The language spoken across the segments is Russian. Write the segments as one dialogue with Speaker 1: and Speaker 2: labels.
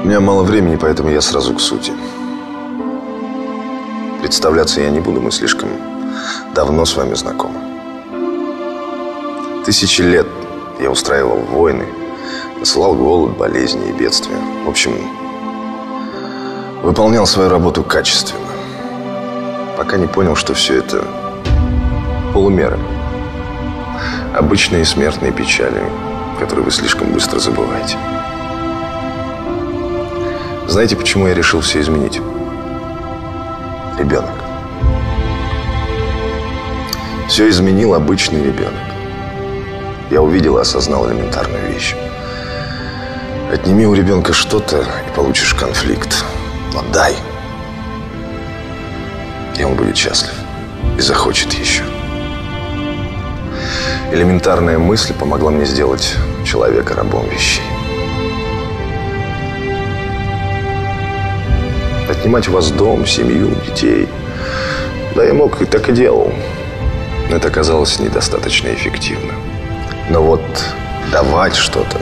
Speaker 1: У меня мало времени, поэтому я сразу к сути. Представляться я не буду, мы слишком давно с вами знакомы. Тысячи лет я устраивал войны, насылал голод, болезни и бедствия. В общем, выполнял свою работу качественно, пока не понял, что все это полумеры. Обычные смертные печали, которые вы слишком быстро забываете. Знаете, почему я решил все изменить? Ребенок. Все изменил обычный ребенок. Я увидел и осознал элементарную вещь. Отними у ребенка что-то, и получишь конфликт. Но дай, и он будет счастлив. И захочет еще. Элементарная мысль помогла мне сделать человека рабом вещей. Отнимать у вас дом, семью, детей. Да, я мог и так и делал. Но это оказалось недостаточно эффективно. Но вот давать что-то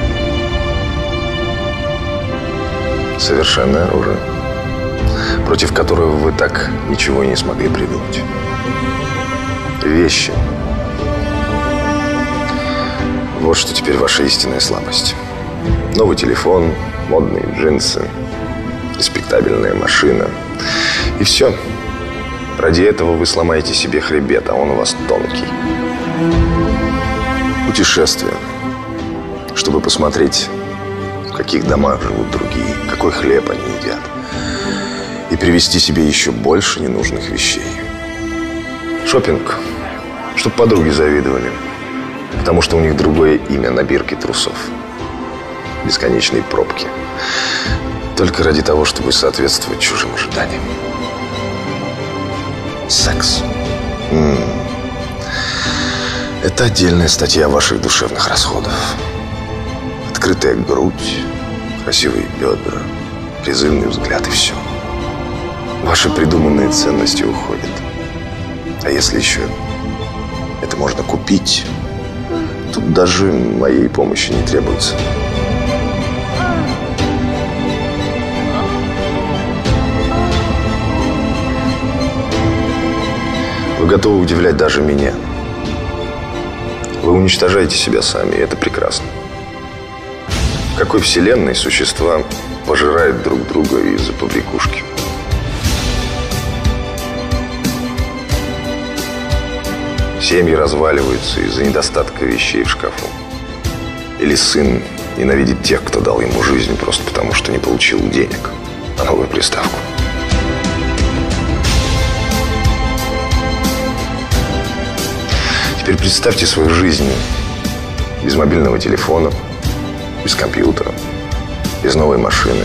Speaker 1: — совершенное оружие, против которого вы так ничего и не смогли придумать. Вещи. Вот что теперь ваша истинная слабость. Новый телефон, модные джинсы, респектабельная машина. И все. Ради этого вы сломаете себе хребет, а он у вас тонкий. Путешествие. Чтобы посмотреть, в каких домах живут другие, какой хлеб они едят. И привезти себе еще больше ненужных вещей. Шопинг. Чтобы подруги завидовали. Потому что у них другое имя на бирке трусов. Бесконечные пробки. Только ради того, чтобы соответствовать чужим ожиданиям. Секс. Это отдельная статья ваших душевных расходов. Открытая грудь, красивые бедра, призывный взгляд и все. Ваши придуманные ценности уходят. А если еще это можно купить, тут даже моей помощи не требуется. Вы готовы удивлять даже меня. Вы уничтожаете себя сами, и это прекрасно. В какой вселенной существа пожирают друг друга из-за побрякушки? Семьи разваливаются из-за недостатка вещей в шкафу. Или сын ненавидит тех, кто дал ему жизнь просто потому, что не получил денег на новую приставку. Теперь представьте свою жизнь без мобильного телефона, без компьютера, без новой машины.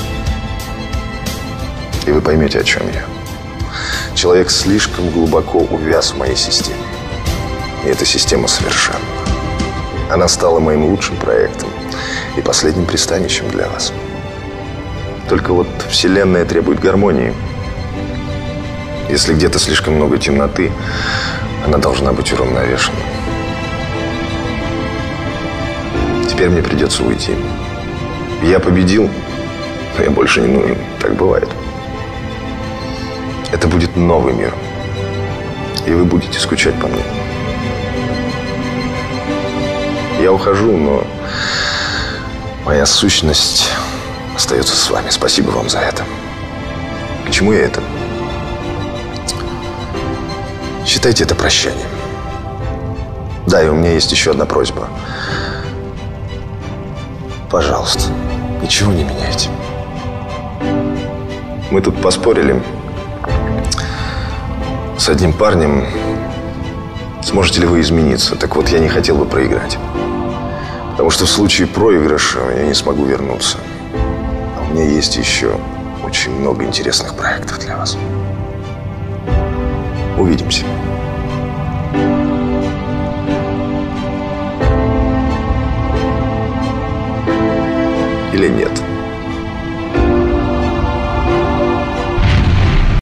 Speaker 1: И вы поймете, о чем я. Человек слишком глубоко увяз в моей системе. И эта система совершенна. Она стала моим лучшим проектом и последним пристанищем для вас. Только вот Вселенная требует гармонии. Если где-то слишком много темноты, она должна быть уравновешена. Теперь мне придется уйти. Я победил, но я больше не нужен. Так бывает. Это будет новый мир. И вы будете скучать по мне. Я ухожу, но моя сущность остается с вами. Спасибо вам за это. К чему я это? Считайте это прощанием. Да, и у меня есть еще одна просьба. Пожалуйста, ничего не меняйте. Мы тут поспорили с одним парнем. Сможете ли вы измениться? Так вот, я не хотел бы проиграть. Потому что в случае проигрыша я не смогу вернуться. А у меня есть еще очень много интересных проектов для вас. Увидимся.